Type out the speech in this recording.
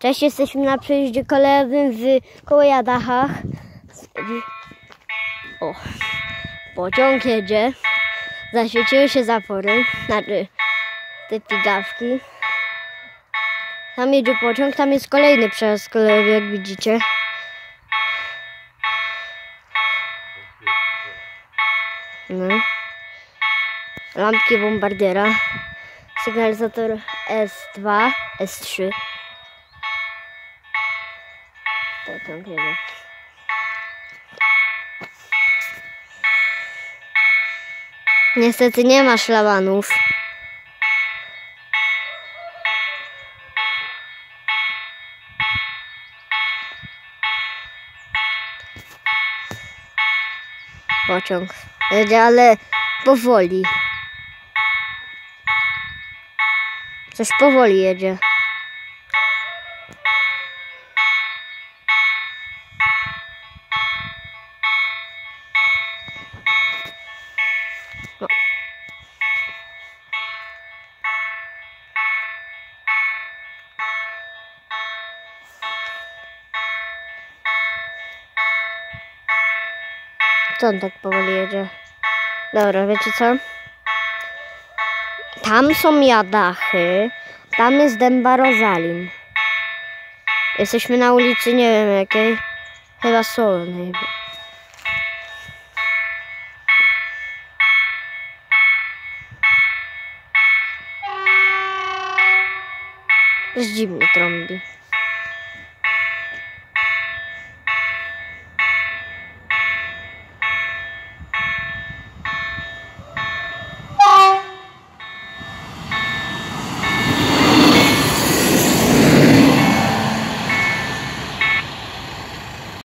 Cześć, jesteśmy na przejeździe kolejowym w Kołojadachach. O, pociąg jedzie. Zaświeciły się zapory, znaczy te pigawki. Tam jedzie pociąg, tam jest kolejny przejazd kolejowy, jak widzicie. No. Lampki bombardiera. Sygnalizator S2, S3. Pociąg jedzie. Niestety nie ma szlabanów. Pociąg jedzie, ale powoli. Coś powoli jedzie. No. Co on tak powoli jedzie? Dobra, wiecie co? Tam są Jadachy, tam jest Dęba Rozalim. Jesteśmy na ulicy, nie wiem jakiej, chyba Solnej. Dziwnie trąbi.